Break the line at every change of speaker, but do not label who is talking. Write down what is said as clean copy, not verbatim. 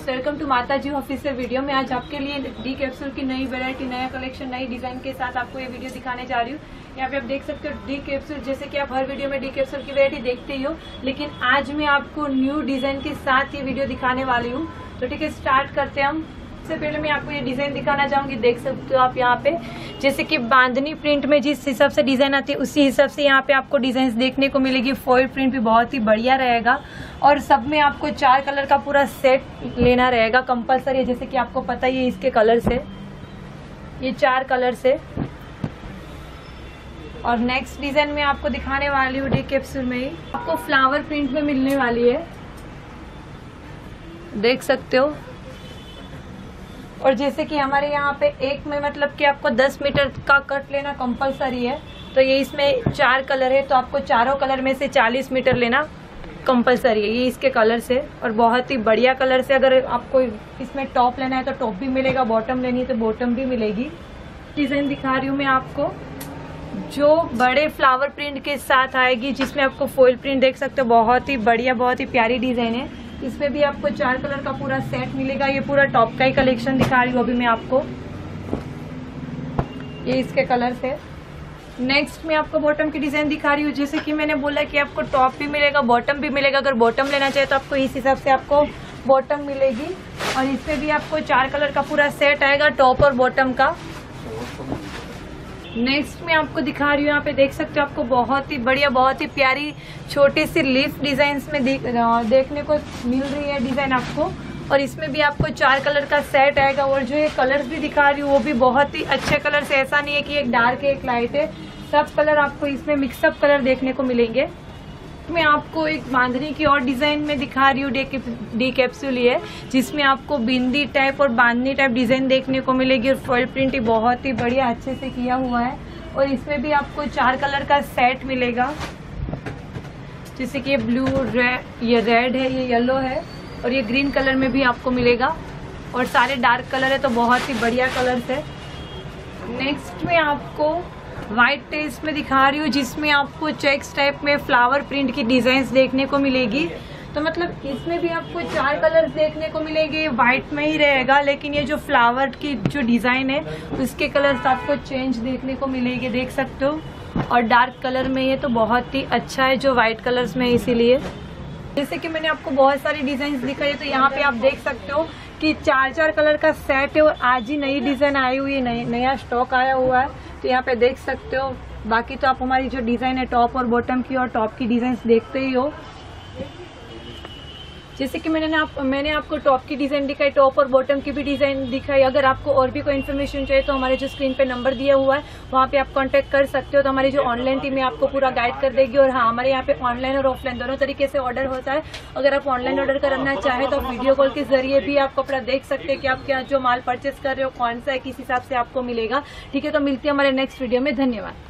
Welcome to माता जी official video में। आज आपके लिए डी कैप्सूल की नई वैरायटी, नया कलेक्शन, नई डिजाइन के साथ आपको ये वीडियो दिखाने जा रही हूँ। यहाँ पे आप देख सकते हो डी कैप्सूल। जैसे कि आप हर वीडियो में डी कैप्सूल की वैरायटी देखते ही हो, लेकिन आज मैं आपको न्यू डिजाइन के साथ ये वीडियो दिखाने वाली हूँ। तो ठीक है, स्टार्ट करते हैं हम। सबसे पहले मैं आपको ये डिजाइन दिखाना चाहूंगी। देख सकते हो आप यहाँ पे, जैसे कि बांधनी प्रिंट में जिस हिसाब से डिजाइन आती है उसी हिसाब से यहाँ पे आपको डिजाइन देखने को मिलेगी। फॉइल प्रिंट भी बहुत ही बढ़िया रहेगा और सब में आपको 4 कलर का पूरा सेट लेना रहेगा कंपलसरी है। जैसे कि आपको पता ही है इसके कलर से, ये 4 कलर से। और नेक्स्ट डिजाइन में आपको दिखाने वाली हूँ डी कैप्सूल में ही, आपको फ्लावर प्रिंट में मिलने वाली है, देख सकते हो। और जैसे कि हमारे यहाँ पे एक में मतलब कि आपको 10 मीटर का कट लेना कंपलसरी है, तो ये इसमें 4 कलर है, तो आपको चारों कलर में से 40 मीटर लेना कंपलसरी है। ये इसके कलर से और बहुत ही बढ़िया कलर से। अगर आपको इसमें टॉप लेना है तो टॉप भी मिलेगा, बॉटम लेनी है तो बॉटम भी मिलेगी। डिजाइन दिखा रही हूँ मैं आपको जो बड़े फ्लावर प्रिंट के साथ आएगी, जिसमें आपको फॉइल प्रिंट देख सकते हो। बहुत ही बढ़िया, बहुत ही प्यारी डिजाइन है। इसमें भी आपको 4 कलर का पूरा सेट मिलेगा। ये पूरा टॉप का ही कलेक्शन दिखा रही हूँ अभी मैं आपको, ये इसके कलर से। नेक्स्ट में आपको बॉटम की डिजाइन दिखा रही हूँ। जैसे कि मैंने बोला कि आपको टॉप भी मिलेगा, बॉटम भी मिलेगा। अगर बॉटम लेना चाहे तो आपको इस हिसाब से आपको बॉटम मिलेगी। और इसमें भी आपको 4 कलर का पूरा सेट आएगा, टॉप और बॉटम का। नेक्स्ट में आपको दिखा रही हूँ, यहाँ पे देख सकते हो आपको बहुत ही बढ़िया, बहुत ही प्यारी छोटी सी लीफ डिजाइन में देखने को मिल रही है डिजाइन आपको। और इसमें भी आपको 4 कलर का सेट आएगा। और जो ये कलर्स भी दिखा रही हूँ वो भी बहुत ही अच्छे कलर्स है। ऐसा नहीं है कि एक डार्क है एक लाइट है, सब कलर आपको इसमें मिक्सअप कलर देखने को मिलेंगे। मैं आपको एक बांधनी की और डिजाइन में दिखा रही हूँ डी कैप्सूल है, जिसमें आपको बिंदी टाइप और बांधनी टाइप डिजाइन देखने को मिलेगी। और फॉइल प्रिंट ही बहुत ही बढ़िया अच्छे से किया हुआ है। और इसमें भी आपको 4 कलर का सेट मिलेगा, जैसे कि ये ब्लू, ये रेड है, ये येलो है और ये ग्रीन कलर में भी आपको मिलेगा। और सारे डार्क कलर है, तो बहुत ही बढ़िया कलर्स है। नेक्स्ट में आपको व्हाइट टेस्ट में दिखा रही हूँ, जिसमें आपको चेक्स टाइप में फ्लावर प्रिंट की डिजाइन्स देखने को मिलेगी। तो मतलब इसमें भी आपको 4 कलर देखने को मिलेंगे। व्हाइट में ही रहेगा, लेकिन ये जो फ्लावर की जो डिजाइन है उसके कलर्स आपको चेंज देखने को मिलेंगे, देख सकते हो। और डार्क कलर में ये तो बहुत ही अच्छा है जो व्हाइट कलर्स में, इसीलिए। जैसे कि मैंने आपको बहुत सारी डिजाइन दिखाई, तो यहाँ पे आप देख सकते हो कि 4 कलर का सेट है। और आज ही नई डिजाइन आई हुई है, नया स्टॉक आया हुआ है, तो यहाँ पे देख सकते हो। बाकी तो आप हमारी जो डिजाइन है टॉप और बॉटम की और टॉप की डिजाइन देखते ही हो। जैसे कि मैंने आपको टॉप की डिजाइन दिखाई, टॉप और बॉटम की भी डिजाइन दिखाई। अगर आपको और भी कोई इन्फॉर्मेशन चाहिए तो हमारे जो स्क्रीन पे नंबर दिया हुआ है वहाँ पे आप कांटेक्ट कर सकते हो। तो हमारी जो ऑनलाइन टीम है आपको पूरा गाइड कर देगी। और हाँ, हमारे यहाँ पे ऑनलाइन और ऑफलाइन दोनों तरीके से ऑर्डर होता है। अगर आप ऑनलाइन ऑर्डर करना चाहे तो वीडियो कॉल के जरिए भी आप कपड़ा देख सकते हैं कि आप क्या जो माल परचेस कर रहे हो कौन सा है, किस हिसाब से आपको मिलेगा। ठीक है, तो मिलती है हमारे नेक्स्ट वीडियो में। धन्यवाद।